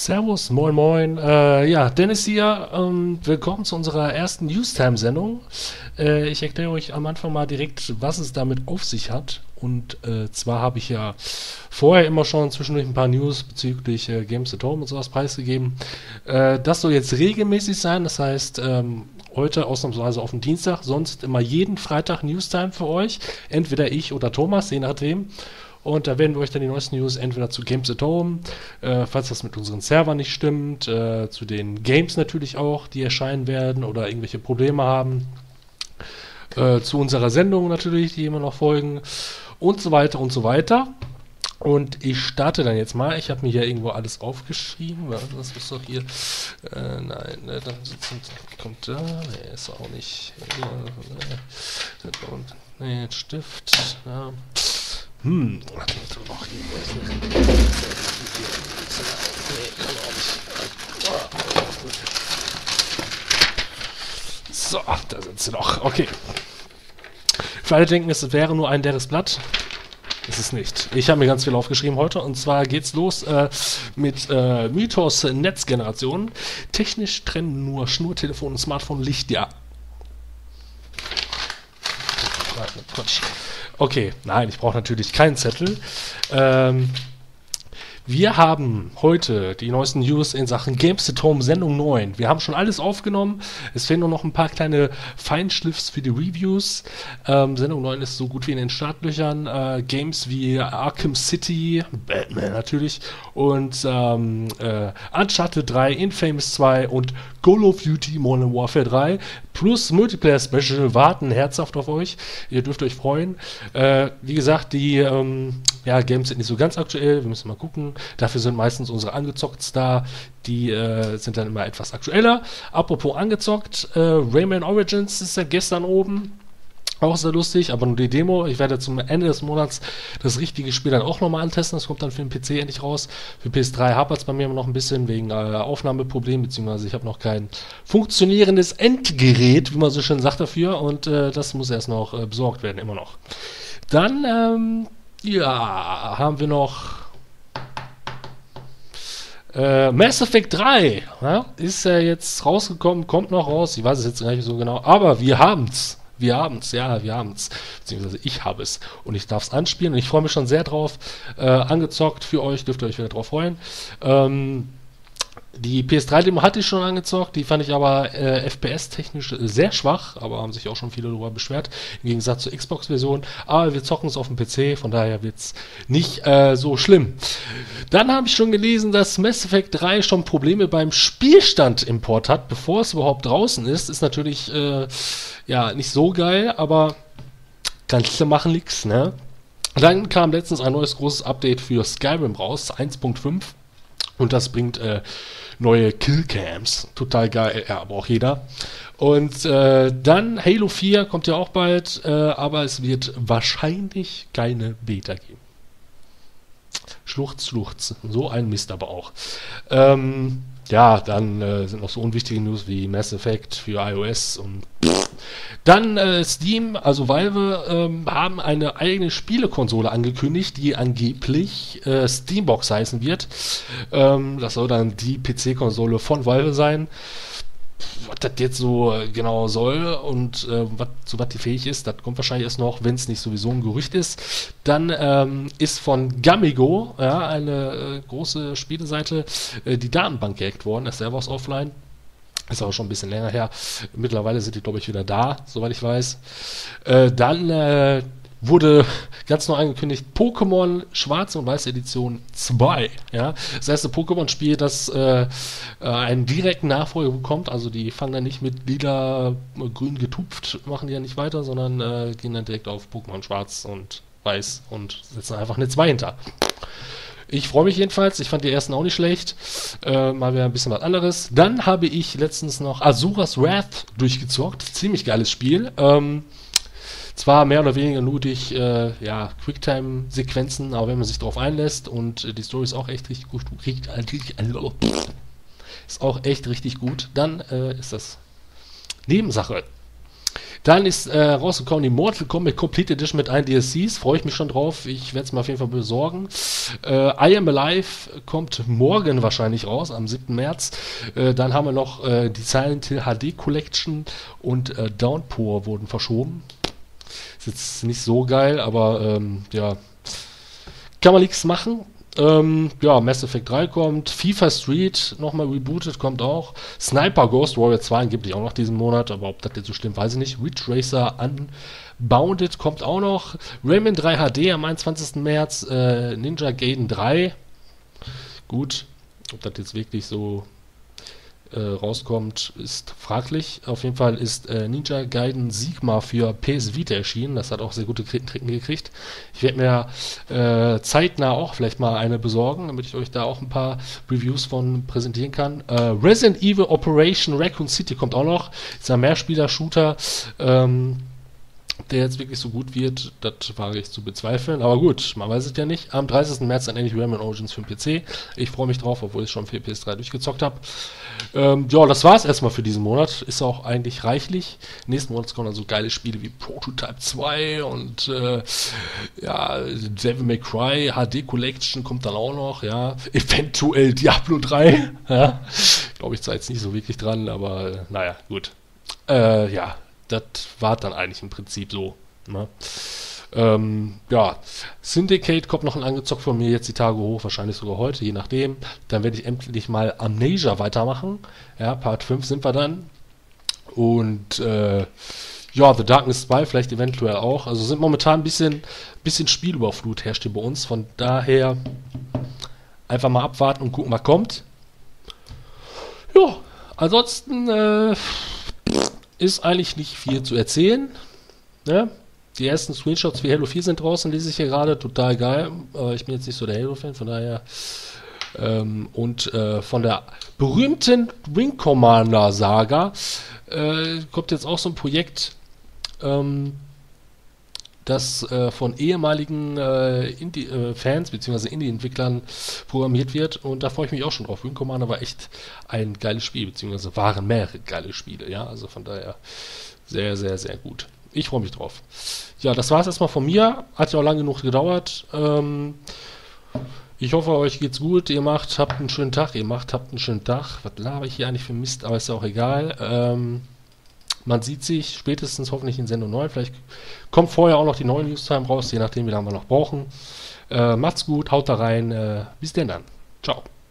Servus, moin moin. Ja, Dennis hier. Willkommen zu unserer ersten Newstime-Sendung. Ich erkläre euch am Anfang mal direkt, was es damit auf sich hat. Und zwar habe ich ja vorher immer schon zwischendurch ein paar News bezüglich Games at Home und sowas preisgegeben. Das soll jetzt regelmäßig sein, das heißt heute ausnahmsweise auf den Dienstag, sonst immer jeden Freitag Newstime für euch. Entweder ich oder Thomas, je nachdem. Und da werden wir euch dann die neuesten News entweder zu Games at Home, falls das mit unseren Servern nicht stimmt, zu den Games natürlich auch, die erscheinen werden oder irgendwelche Probleme haben, zu unserer Sendung natürlich, die immer noch folgen und so weiter und so weiter. Und ich starte dann jetzt mal. Ich habe mir hier irgendwo alles aufgeschrieben. Das ist doch hier. Nein, ne, dann kommt da. Ne, ist auch nicht. Ne, Stift. Ja. So, da sind sie noch. Okay. Für alle denken, es wäre nur ein leeres Blatt. Ist es nicht. Ich habe mir ganz viel aufgeschrieben heute. Und zwar geht's los mit Mythos Netzgeneration. Technisch trennen nur Schnurtelefon und Smartphone Licht, ja. Quatsch. Okay, nein, ich brauche natürlich keinen Zettel. Wir haben heute die neuesten News in Sachen Games at Home Sendung 9. Wir haben schon alles aufgenommen. Es fehlen nur noch ein paar kleine Feinschliffs für die Reviews. Sendung 9 ist so gut wie in den Startlöchern. Games wie Arkham City, Batman natürlich, und Uncharted 3, Infamous 2 und Call of Duty Modern Warfare 3 plus Multiplayer Special warten herzhaft auf euch. Ihr dürft euch freuen. Wie gesagt, die Games sind nicht so ganz aktuell. Wir müssen mal gucken. Dafür sind meistens unsere Angezockts da. Die sind dann immer etwas aktueller. Apropos angezockt, Rayman Origins ist ja gestern oben. Auch sehr lustig, aber nur die Demo. Ich werde zum Ende des Monats das richtige Spiel dann auch nochmal antesten. Das kommt dann für den PC endlich raus. Für PS3 hapert es bei mir immer noch ein bisschen wegen Aufnahmeproblemen, beziehungsweise ich habe noch kein funktionierendes Endgerät, wie man so schön sagt dafür. Und das muss erst noch besorgt werden, immer noch. Dann, haben wir noch Mass Effect 3. Ja, ist ja jetzt rausgekommen, kommt noch raus. Ich weiß es jetzt gar nicht so genau, aber wir haben's. Wir haben's. Beziehungsweise ich habe es. Und ich darf es anspielen. Und ich freue mich schon sehr drauf. Angezockt für euch. Dürft ihr euch wieder drauf freuen. Die PS3-Demo hatte ich schon angezockt. Die fand ich aber FPS-technisch sehr schwach. Aber haben sich auch schon viele darüber beschwert. Im Gegensatz zur Xbox-Version. Aber wir zocken es auf dem PC. Von daher wird es nicht so schlimm. Dann habe ich schon gelesen, dass Mass Effect 3 schon Probleme beim Spielstand-Import hat, bevor es überhaupt draußen ist. Ist natürlich nicht so geil, aber kannst du machen nix, ne? Dann kam letztens ein neues großes Update für Skyrim raus, 1.5. Und das bringt neue Killcams. Total geil, ja, braucht jeder. Und dann Halo 4 kommt ja auch bald, aber es wird wahrscheinlich keine Beta geben. Schluchz. So ein Mist aber auch. Dann sind noch so unwichtige News wie Mass Effect für iOS und dann Steam, also Valve, haben eine eigene Spielekonsole angekündigt, die angeblich Steambox heißen wird. Das soll dann die PC-Konsole von Valve sein. Was das jetzt so genau soll und zu was die fähig ist, das kommt wahrscheinlich erst noch, wenn es nicht sowieso ein Gerücht ist. Dann ist von Gamigo, eine große Spieleseite, die Datenbank gehackt worden. Der Server ist offline. Ist aber schon ein bisschen länger her. Mittlerweile sind die, glaube ich, wieder da, soweit ich weiß. Dann wurde ganz neu angekündigt Pokémon Schwarze und Weiße Edition 2. Ja? Das erste Pokémon-Spiel, das einen direkten Nachfolger bekommt. Also die fangen dann nicht mit lila, grün getupft, machen die ja nicht weiter, sondern gehen dann direkt auf Pokémon Schwarz und Weiß und setzen einfach eine 2 hinter. Ich freue mich jedenfalls. Ich fand die ersten auch nicht schlecht. Mal wieder ein bisschen was anderes. Dann habe ich letztens noch Asura's Wrath durchgezockt. Ziemlich geiles Spiel. Zwar mehr oder weniger nur durch Quicktime-Sequenzen, aber wenn man sich darauf einlässt und die Story ist auch echt richtig gut. Ist auch echt richtig gut. Dann ist das Nebensache. Dann ist rausgekommen die Mortal Kombat Complete Edition mit allen DLCs. Freue ich mich schon drauf. Ich werde es mir auf jeden Fall besorgen. I Am Alive kommt morgen wahrscheinlich raus, am 7. März. Dann haben wir noch die Silent Hill HD Collection und Downpour wurden verschoben. Ist jetzt nicht so geil, aber ja, kann man nichts machen. Ja, Mass Effect 3 kommt, FIFA Street nochmal rebootet, kommt auch. Sniper Ghost Warrior 2 angeblich auch noch diesen Monat, aber ob das jetzt so stimmt, weiß ich nicht. Ridge Racer Unbounded kommt auch noch. Rayman 3 HD am 21. März. Ninja Gaiden 3. Gut, ob das jetzt wirklich so rauskommt, ist fraglich. Auf jeden Fall ist Ninja Gaiden Sigma für PS Vita erschienen. Das hat auch sehr gute Kritiken gekriegt. Ich werde mir zeitnah auch vielleicht mal eine besorgen, damit ich euch da auch ein paar Reviews von präsentieren kann. Resident Evil Operation Raccoon City kommt auch noch. Ist ein Mehrspieler-Shooter, der jetzt wirklich so gut wird, das wage ich zu bezweifeln. Aber gut, man weiß es ja nicht. Am 30. März dann endlich Rayman Origins für den PC. Ich freue mich drauf, obwohl ich schon für PS3 durchgezockt habe. Ja, das war es erstmal für diesen Monat. Ist auch eigentlich reichlich. Nächsten Monat kommen dann so geile Spiele wie Prototype 2 und ja, Devil May Cry HD Collection kommt dann auch noch. Ja, eventuell Diablo 3. Ja, glaube ich zwar jetzt nicht so wirklich dran, aber naja, gut. Ja, das war dann eigentlich im Prinzip so. Ne? Ja, Syndicate kommt noch ein angezockt von mir jetzt die Tage hoch, wahrscheinlich sogar heute, je nachdem. Dann werde ich endlich mal Amnesia weitermachen. Ja, Part 5 sind wir dann. Und ja, The Darkness 2 vielleicht eventuell auch. Also sind momentan ein bisschen Spielüberflut herrscht hier bei uns. Von daher einfach mal abwarten und gucken, was kommt. Ja, ansonsten ist eigentlich nicht viel zu erzählen. Ne? Die ersten Screenshots für Halo 4 sind draußen, lese ich hier gerade. Total geil. Ich bin jetzt nicht so der Halo-Fan, von daher. Und von der berühmten Wing Commander-Saga kommt jetzt auch so ein Projekt, das von ehemaligen Fans bzw. Indie-Entwicklern programmiert wird. Und da freue ich mich auch schon drauf. Wing Commander war echt ein geiles Spiel, beziehungsweise waren mehrere geile Spiele. Ja, also von daher sehr, sehr, sehr gut. Ich freue mich drauf. Ja, das war es erstmal von mir. Hat ja auch lange genug gedauert. Ich hoffe, euch geht's gut. Habt einen schönen Tag. Habt einen schönen Tag. Was laber ich hier eigentlich für Mist? Aber ist ja auch egal. Man sieht sich spätestens hoffentlich in Sendung 9. Vielleicht kommt vorher auch noch die neue Newstime raus, je nachdem, wie lange wir noch brauchen. Macht's gut, haut da rein. Bis denn dann. Ciao.